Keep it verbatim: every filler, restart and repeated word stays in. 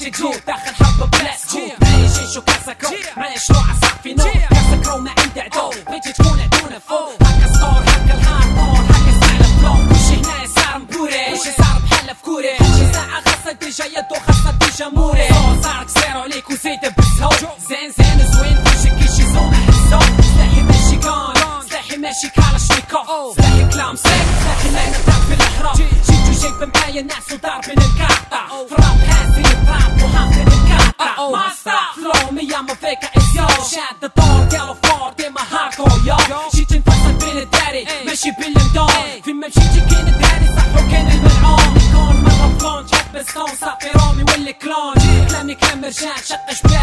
ماشي جود داخل حرب بلاس كود معايا جيش وكاسا كرو معايا شروع عصافي نور كاسا كرو ما عندي عدو بيجي تكون عدونا فوق هكا ستار هكا الهارد مور هكا ستايل فلو وشي هنايا صار مبوري وشي صار بحل فكوري شي ساعة خاصة ديجا يدو خاصة ديجا موري صار كسيرو عليك وزيد بسهو زين زين زوين فيشي كيشي زوم حسو سلاحي ماشي كان سلاحي ماشي كالاشنيكوف سلاحي كلام سيك سلاحي لا نتاك بالاحرام جيتو جايب معايا الناس وضاربين الكارطة فراب هازي الراب وهامتين الكارطة ماستا فلو مياما فيكا اسيو شاد الدور ديالو فور ديما هاكو يو جيت نفصل بين الداري ماشي بالمدون في ما مشيتي كاين الداري صح وكاين الملعون يكون مرة فلون جاب بستون صافي رومي واللي كلون كلامي كلام رجال شق جبال